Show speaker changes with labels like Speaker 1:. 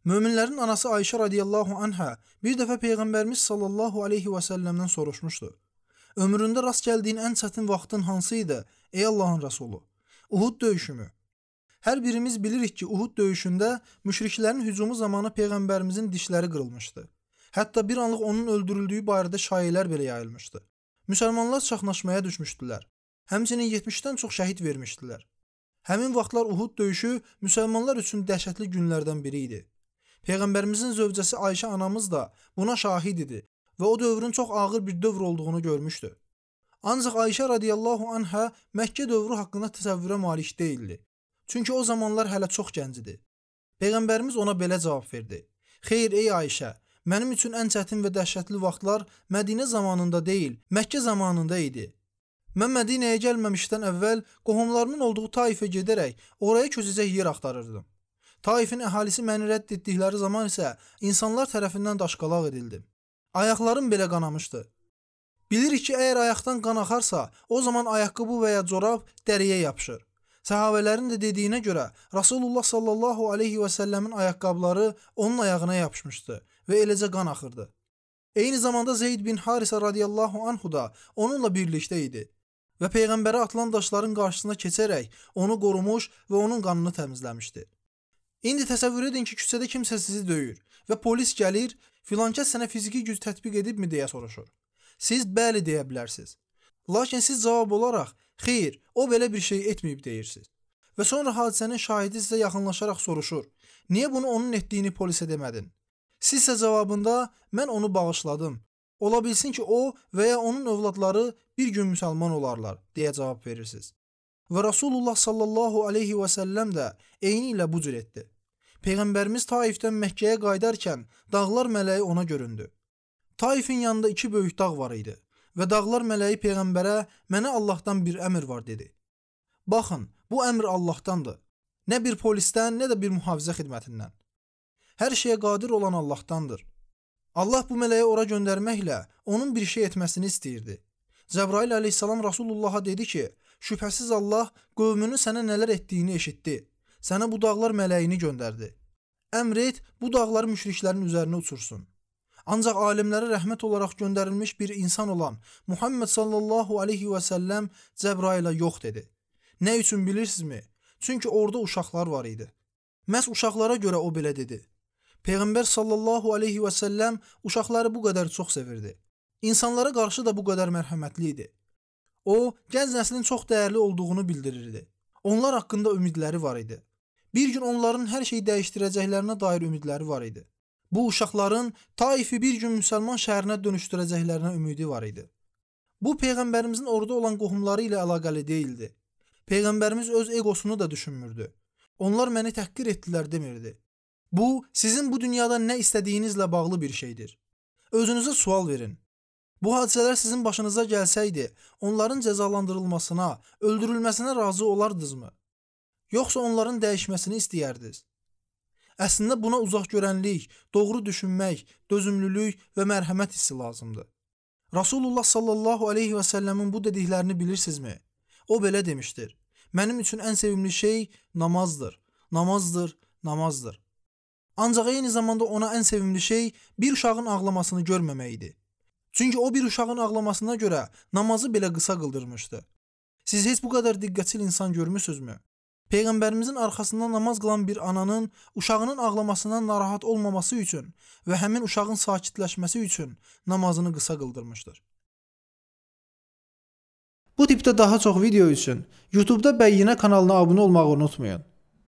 Speaker 1: Möminlərin anası Ayşə radiyallahu anhə bir dəfə Peyğəmbərimiz sallallahu aleyhi və səlləmdən soruşmuşdu. Ömründə rast gəldiyin ən çətin vaxtın hansı idi, ey Allahın Rəsulu? Uhud döyüşü mü? Hər birimiz bilirik ki, Uhud döyüşündə müşriklərin hücumu zamanı Peyğəmbərimizin dişləri qırılmışdı. Hətta bir anlıq onun öldürüldüyü barədə şayiələr belə yayılmışdı. Müsəlmanlar çaxnaşmaya düşmüşdülər. Həmçinin 70-dən çox şəhid vermişdilər. Həmin vaxtlar Uhud döyüşü müsəlmanlar üçün dəhşətli günlərdən biri idi. Peyğəmbərimizin zövcəsi Ayşə anamız da buna şahid idi və o dövrün çox ağır bir dövr olduğunu görmüşdü. Ancaq Ayşə radiyallahu anhə Məkkə dövrü haqqında təsəvvürə malik deyildi. Çünki o zamanlar hələ çox gənc idi. Peyğəmbərimiz ona belə cavab verdi. Xeyr ey Ayşə, mənim üçün ən çətin və dəhşətli vaxtlar Mədinə zamanında deyil, Məkkə zamanında idi. Mən Mədinəyə gəlməmişdən əvvəl qohumlarımın olduğu Taifə gedərək oraya köçəcək yer axtarırdım. Taifin əhalisi məni rədd etdikləri zaman isə insanlar tərəfindən daşqalaq edildim. Ayaqlarım belə qanamışdı. Bilirik ki, əgər ayaqdan qan axarsa, o zaman ayaqqabı və ya corab dəriyə yapışır. Səhabələrin də dediyinə görə Rasulullah sallallahu aleyhi və səlləmin ayaqqabıları onun ayağına yapışmışdı və eləcə qan axırdı. Eyni zamanda Zeyd bin Harisə radiyallahu anhu da onunla birlikdə idi və Peyğəmbərə atılan daşların qarşısına keçərək onu qorumuş və onun qanını təmizləmişdi. İndi təsəvvür edin ki, küçədə kimsə sizi döyür və polis gəlir, filankəs sənə fiziki güc tətbiq edibmi deyə soruşur. Siz bəli deyə bilərsiniz. Lakin siz cavab olaraq, xeyr, o belə bir şey etməyib deyirsiniz. Və sonra hadisənin şahidi sizə yaxınlaşaraq soruşur. Niyə bunu onun etdiyini polisə demədin? Siz isə cavabında, mən onu bağışladım. Ola bilsin ki, o və ya onun övladları bir gün müsəlman olarlar, deyə cavab verirsiniz. Və Rasulullah sallallahu aleyhi və səlləm də eyni ilə bu cür etdi. Peyğəmbərimiz Taifdən Məkkəyə qaydarkən dağlar mələyi ona göründü. Taifin yanında 2 böyük dağ var idi və dağlar mələyi Peyğəmbərə mənə Allahdan bir əmr var dedi. Baxın, bu əmr Allahdandır. Nə bir polisdən, nə də bir mühafizə xidmətindən. Hər şeyə qadir olan Allahdandır. Allah bu mələyi ora göndərməklə onun bir şey etməsini istəyirdi. Cəbrail aleyhissalam Rasulullaha dedi ki, şübhəsiz Allah qövmünün sənə nələr etdiyini eşitdi. Sənə bu dağlar mələyini göndərdi. Əmr et, bu dağları müşriklərin üzərinə uçursun. Ancaq alimlərə rəhmət olaraq göndərilmiş bir insan olan Muhammed sallallahu aleyhi və səlləm Cəbrailə yox dedi. Nə üçün bilirsinizmi? Çünki orada uşaqlar var idi. Məhz uşaqlara görə o belə dedi. Peyğəmbər sallallahu aleyhi və səlləm uşaqları bu qədər çox sevirdi. İnsanlara qarşı da bu qədər mərhəmətli idi. O, gənc nəslin çox dəyərli olduğunu bildirirdi. Onlar haqqında ümidləri var idi. Bir gün onların hər şeyi dəyişdirəcəklərinə dair ümidləri var idi. Bu uşaqların Taifi bir gün müsəlman şəhərinə dönüşdürəcəklərinə ümidi var idi. Bu, Peyğəmbərimizin orada olan qohumları ilə əlaqəli deyildi. Peyğəmbərimiz öz egosunu da düşünmürdü. Onlar məni təhqir etdilər demirdi. Bu, sizin bu dünyada nə istədiyinizlə bağlı bir şeydir. Özünüzə sual verin. Bu hadisələr sizin başınıza gəlsəydi, onların cəzalandırılmasına, öldürülməsinə razı olardınızmı? Yoxsa onların dəyişməsini istəyərdiniz? Əslində buna uzaq görənlik, doğru düşünmək, dözümlülük və mərhəmət hissi lazımdır. Rasulullah sallallahu aleyhi və səlləmin bu dediklərini bilirsinizmi? O belə demişdir. Mənim üçün ən sevimli şey namazdır, namazdır, namazdır. Ancaq eyni zamanda ona ən sevimli şey bir uşağın ağlamasını görməmək idi. Çünki o bir uşağın ağlamasına görə namazı belə qısa qıldırmışdı. Siz heç bu qədər diqqətli insan görmüsünüzmü? Peyğəmbərimizin arxasında namaz qılan bir ananın uşağının ağlamasından narahat olmaması üçün və həmin uşağın sakitləşməsi üçün namazını qısa qıldırmışdır. Bu tipdə daha çox video üçün YouTube-da Bəyyinə kanalına abunə olmağı unutmayın.